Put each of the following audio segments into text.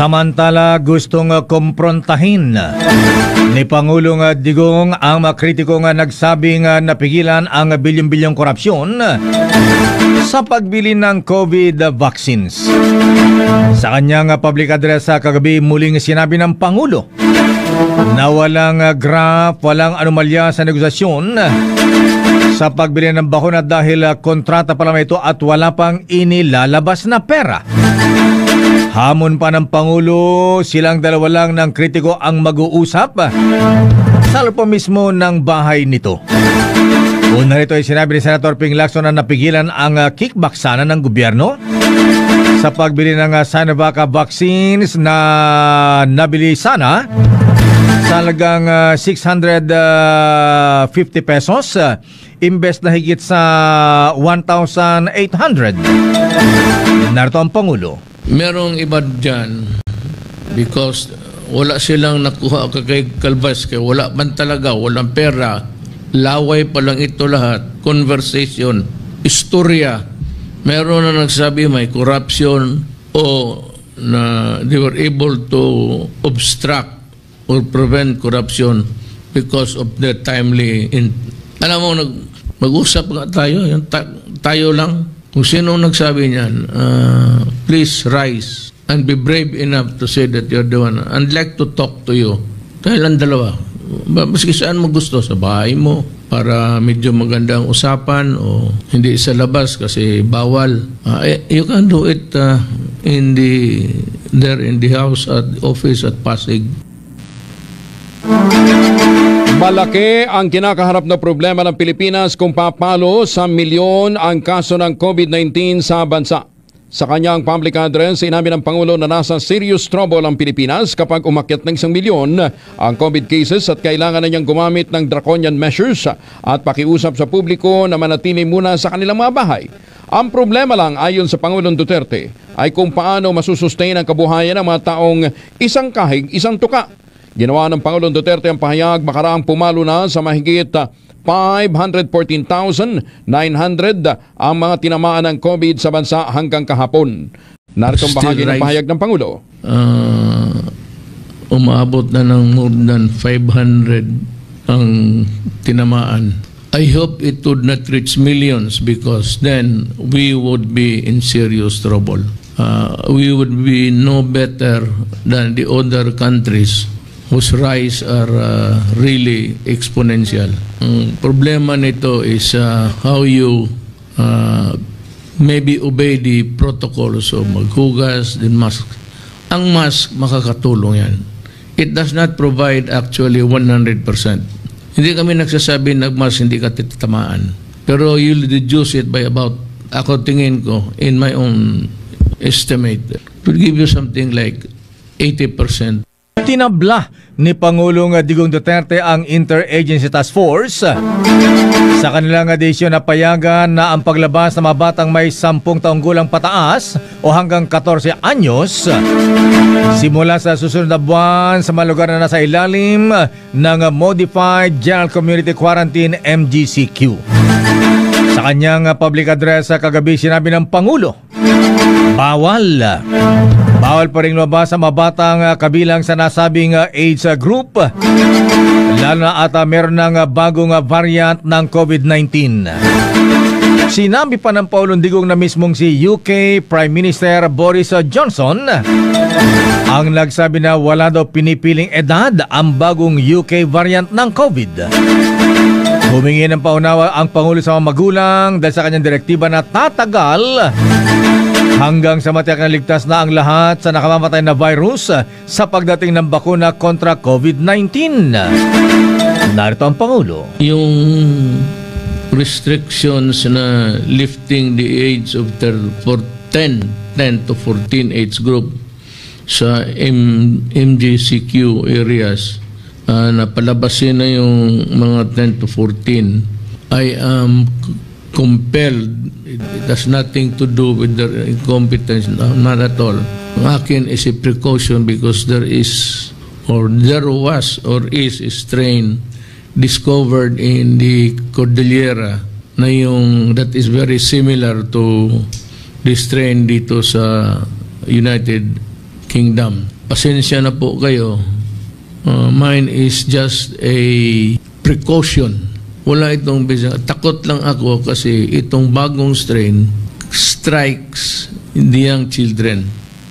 Samantala, gustong kumprontahin ni Pangulong Digong ang mga kritikong nagsabing napigilan ang bilyong-bilyong korupsyon sa pagbili ng COVID vaccines. Sa kanyang public address sa kagabi, muling sinabi ng Pangulo na walang graph, walang anomalya sa negosasyon sa pagbili ng bakuna dahil kontrata pa lamang ito at wala pang inilalabas na pera. Hamon pa ng Pangulo, silang dalawa lang ng kritiko ang mag-uusap sa loob mismo ng bahay nito. Una rito ay sinabi ni Senator Ping Lacson na napigilan ang kickback sana ng gobyerno sa pagbili ng Sinovac vaccines na nabili sana sa halagang 650 pesos imbes na higit sa 1,800. Narito ang Pangulo. Merong iba dyan because wala silang nakuha kay Kalbas, kaya wala man talaga, walang pera, laway pa lang ito lahat, conversation, istorya. Meron na nagsabi may corruption o na they were able to obstruct or prevent corruption because of the timely alam mo, mag-usap nga tayo, tayo lang. Kung sino nagsabi niyan, please rise and be brave enough to say that you're the one. I'd like to talk to you. Kailan dalawa? Maski saan mo gusto, sa bahay mo, para medyo maganda ang usapan o hindi sa labas kasi bawal. You can do it in the house at office at Pasig. Malaki ang kinakaharap na problema ng Pilipinas kung papalo sa milyon ang kaso ng COVID-19 sa bansa. Sa kanyang public address, sinabi ng Pangulo na nasa serious trouble ang Pilipinas kapag umakyat ng 1 milyon ang COVID cases at kailangan na niyang gumamit ng draconian measures at pakiusap sa publiko na manatili muna sa kanilang mga bahay. Ang problema lang ayon sa Pangulong Duterte ay kung paano masusustain ang kabuhayan ng mga taong isang kahig, isang tuka. Ginawa ng Pangulong Duterte ang pahayag makaraang pumalo na sa mahigit 514,900 ang mga tinamaan ng COVID sa bansa hanggang kahapon. Narito ang bahagi ng pahayag ng Pangulo. Umabot na ng more than 500 ang tinamaan. I hope it would not reach millions because then we would be in serious trouble. We would be no better than the other countries whose rise are really exponential. Problema nito is how you maybe obey the protocols of maghugas, din mask. Ang mask, makakatulong yan. It does not provide actually 100%. Hindi kami nagsasabi nag-mask hindi ka titamaan. Pero you'll reduce it by about, ako tingin ko, in my own estimate, it will give you something like 80%. Tinabla ni Pangulong Digong Duterte ang Interagency Task Force sa kanilang edisyon na payagan na ang paglabas ng mga batang may 10 taong gulang pataas o hanggang 14 anyos simula sa susunod na buwan sa mga lugar na nasa ilalim ng Modified General Community Quarantine MGCQ. Sa kanyang public address sa kagabi, sinabi ng Pangulo, bawal pa rin lumabas ang mga batang kabilang sa nasabing age group, lalo na at meron ng bagong variant ng COVID-19. Sinabi pa ng Pangulong Digong na mismong si UK Prime Minister Boris Johnson ang nagsabi na wala daw pinipiling edad ang bagong UK variant ng COVID. Humingi ng paunawa ang Pangulo sa mga magulang dahil sa kanyang direktiba na tatagal hanggang sa matiyak na ligtas na ang lahat sa nakamamatay na virus sa pagdating ng bakuna kontra COVID-19. Narito ang Pangulo. Yung restrictions na lifting the age of 10 to 14 age group sa MGCQ areas, na palabasin na yung mga 10 to 14, I am compelled. It has nothing to do with their incompetence, not at all. Ang akin is a precaution because there is or there was or is a strain discovered in the Cordillera na yung that is very similar to the strain dito sa United Kingdom. Pasensya na po kayo. Mine is just a precaution. Wala itong bisa. Takot lang ako kasi itong bagong strain strikes the young children.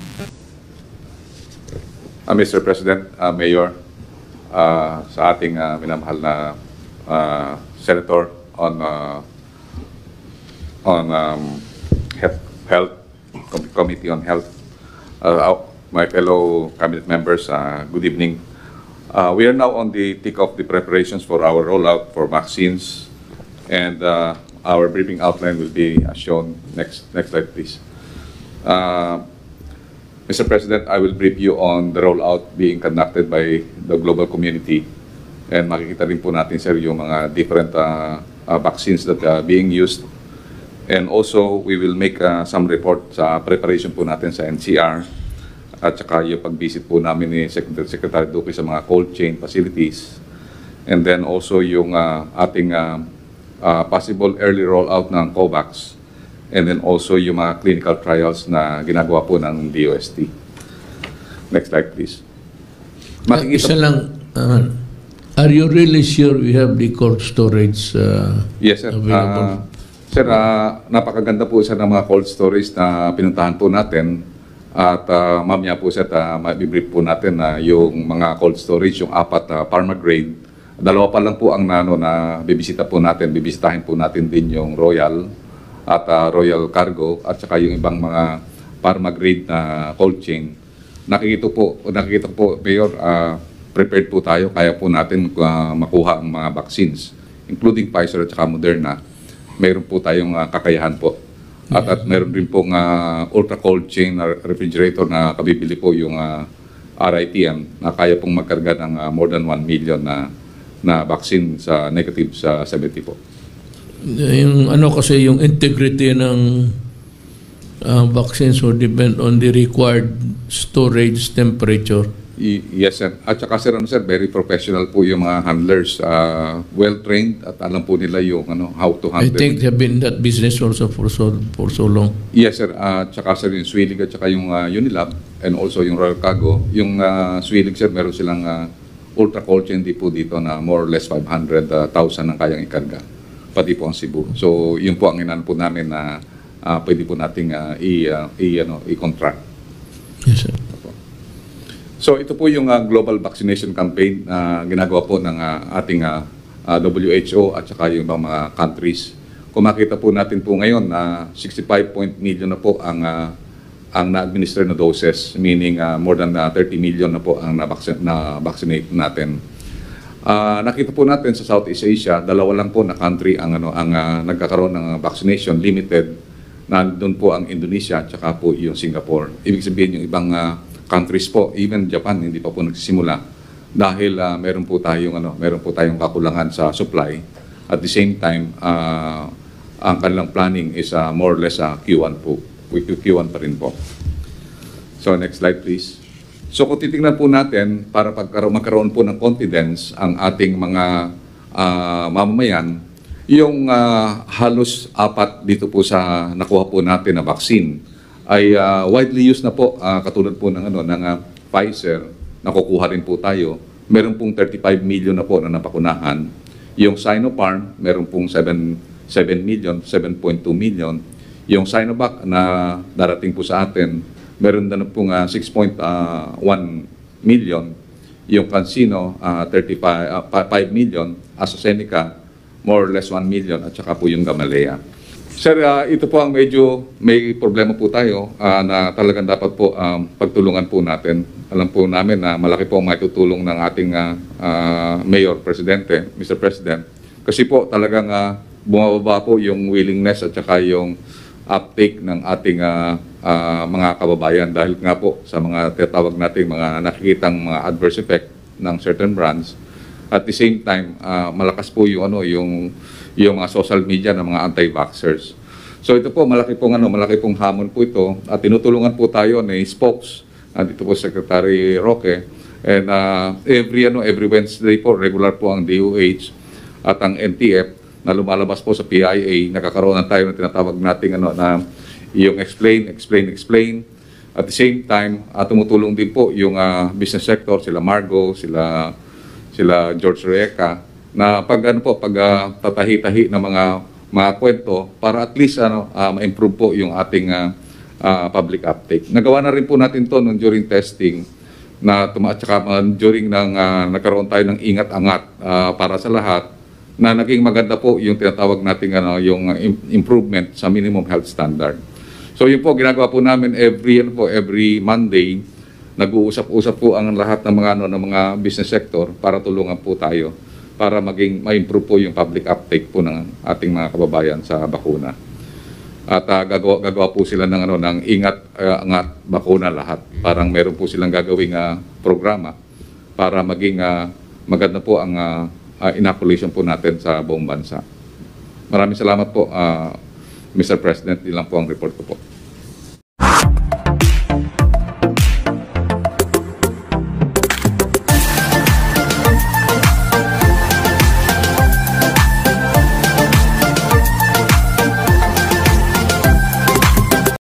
Mr. President, Mayor, sa ating minamahal na Senator on Health Committee on Health, my fellow cabinet members, good evening. We are now on the thick of the preparations for our rollout for vaccines, and our briefing outline will be shown. Next slide, please. Mr. President, I will brief you on the rollout being conducted by the global community, and makikita rin po natin, sir, yung mga different vaccines that are being used. And also, we will make some report sa preparation po natin sa NCR at saka yung pag-visit po namin ni Secretary Duque sa mga cold chain facilities. And then also yung ating possible early rollout ng COVAX. And then also yung mga clinical trials na ginagawa po ng DOST. Next slide, please. Isa lang, are you really sure we have the cold storage yes, sir. available? Sir, napakaganda po isa ng mga cold storage na pinuntahan po natin. At mamaya po sir, mabibrief po natin na yung mga cold storage, yung 4 pharma grade. 2 pa lang po ang na bibisita po natin. Bibisitahin po natin din yung Royal at Royal Cargo at saka yung ibang mga pharma grade na cold chain. Nakikita po, Mayor, prepared po tayo. Kaya po natin makuha ang mga vaccines, including Pfizer at saka Moderna. Mayroon po tayong kakayahan po. At meron rin pong ultra cold chain refrigerator na kabibili po yung RITM na kaya pong magkarga ng more than 1 million na vaccine sa negative sa 70 po. Yung ano kasi yung integrity ng vaccines will depend on the required storage temperature. Yes, sir. At saka sir, very professional po yung mga handlers, well-trained at alam po nila yung how to handle. I think they have been in that business also for so long. Yes, sir. At saka sir, yung Swilig at saka yung Unilab and also yung Royal Cargo. Yung Swilig, sir, meron silang ultra cold chain po dito na more or less 500,000 ang kayang ikarga. Pati po ang Cebu. So, yun po ang inan po namin na pwede po nating i-contract. Yes, sir. So ito po yung global vaccination campaign na ginagawa po ng ating WHO at saka yung ibang mga countries. Kung makita po natin po ngayon na 65 million na po ang na-administer na doses, meaning more than 30 million na po ang na-vaccinate natin. Nakita po natin sa Southeast Asia, 2 lang po na country ang nagkakaroon ng vaccination limited. Nandun po ang Indonesia at saka po yung Singapore. Ibig sabihin yung ibang countries po, even Japan, hindi pa po nagsisimula dahil meron po tayong kakulangan sa supply. At the same time, ang kanilang planning is more or less Q1 po. Q1 pa rin po. So next slide please. So kung titingnan po natin para magkaroon po ng confidence ang ating mga mamamayan, yung halos 4 dito po sa nakuha po natin na vaccine ay widely used na po, katulad po ng Pfizer, nakukuha rin po tayo. Meron pong 35 million na po na napakunahan. Yung Sinopharm, meron pong 7 million, 7.2 million. Yung Sinovac na darating po sa atin, meron na pong 6.1 million. Yung CanSino, 5 million. AstraZeneca, more or less 1 million. At saka po yung Gamaleya. Sir, ito po ang medyo may problema po tayo na talagang dapat po pagtulungan po natin. Alam po namin na malaki po ang maitutulong ng ating Mayor, Presidente, Mr. President. Kasi po talagang bumababa po yung willingness at saka yung uptake ng ating mga kababayan dahil nga po sa mga tinatawag nating mga nakikitang mga adverse effect ng certain brands. At the same time, malakas po yung mga social media ng mga anti-vaxxers. So ito po malaki pong hamon po ito at tinutulungan po tayo ni spokes dito po Secretary Roque and every Wednesday po regular po ang DOH at ang NTF na lumalabas po sa PIA, nakakaroon na tayo ng tinatawag nating na yung explain At the same time, tumutulong din po yung business sector, sila Margo, sila George Reca, na pag tatahi-tahi ng mga kwento para at least ma-improve po yung ating public uptake. Nagawa na rin po natin to during testing na during nagkaroon tayo ng ingat-angat para sa lahat, na naging maganda po yung tinatawag nating yung improvement sa minimum health standard. So yun po ginagawa po namin every Monday. Nag-uusap-usap po ang lahat ng mga business sector para tulungan po tayo para ma-improve po yung public uptake po ng ating mga kababayan sa bakuna. At gagawa po sila ng ingat bakuna lahat. Parang meron po silang gagawing programa para maging maganda po ang inoculation po natin sa buong bansa. Maraming salamat po, Mr. President. Ilan po ang report ko po.